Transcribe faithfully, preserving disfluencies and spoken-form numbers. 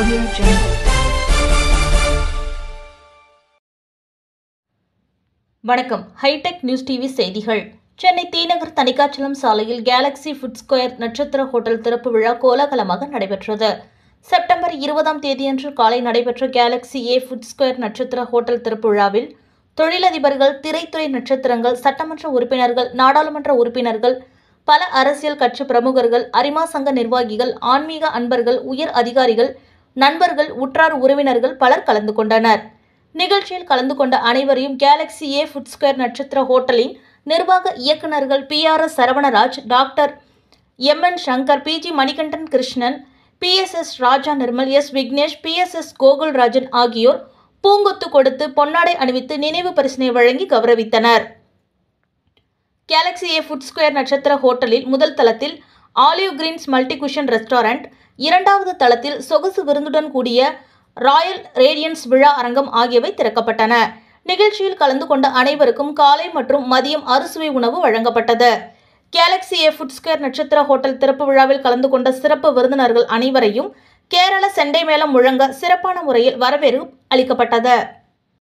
Audio Jungle. வணக்கம். Hi tech news TV செய்திகள். சென்னை தீநகர் தணிக்காச்சலம் சாலையில் கேலக்ஸி ஃபுட் ஸ்கொயர் நட்சத்திர ஹோட்டல் திறப்பு விழா கோலாகலமாக நடைபெற்றது. செப்டம்பர் இருபதாம் தேதியன்று காலை நடைபெற்ற கேலக்ஸி ஏ ஃபுட் ஸ்கொயர் நட்சத்திர ஹோட்டல் திறப்பு விழாவில் தொழிலதிபர்கள், திரைத்துறை நட்சத்திரங்கள், சட்டமன்ற உறுப்பினர்கள், நாடாளுமன்ற உறுப்பினர்கள், பல அரசியல் கட்சி பிரமுகர்கள், அரிமா சங்க நிர்வாகிகள், ஆன்மீக அன்பர்கள், உயர் அதிகாரிகள், நண்பர்கள், உற்றார் உறவினர்கள் பலர் கலந்து கொண்டனர். நிகழ்ச்சியில் கலந்து கொண்ட அனைவரையும் கேலக்ஸி ஏ ஃபுட் ஸ்கொயர் நட்சத்திர ஹோட்டலின் நிர்வாக இயக்குநர்கள் P R S Saravanaraj, doctor M N Shankar, P G Manikandan Krishnan, P S S Raja Nirmal, S Vignesh, P S S Gokulrajan ஆகியோர் பூங்கொத்து கொடுத்து பொன்னாடை அணிவித்து நினைவு பரிசினை வழங்கி கௌரவித்தனர். கேலக்ஸி ஏ ஃபுட் ஸ்கொயர் நட்சத்திர ஹோட்டலில் முதல் தளத்தில் Olive Greens multi cuisine restaurant, இரண்டாவது தளத்தில் சொகுசு விருந்துடன் கூடிய ராயல் ரேடியன்ஸ் விழா அரங்கம் ஆகியவை திறக்கப்பட்டன. நிகழ்ச்சியில் கலந்து கொண்ட அனைவருக்கும் காலை மற்றும் மதியம் அறுசுவை உணவு வழங்கப்பட்டது. கேலக்ஸி ஏ ஃபுட் ஸ்கொயர் நட்சத்திர ஹோட்டல் திறப்பு விழாவில் கலந்து கொண்ட சிறப்பு விருந்தினர்கள் அனைவரையும் கேரள செண்டை மேளம் முழங்க சிறப்பான முறையில் வரவேற்பு அளிக்கப்பட்டது.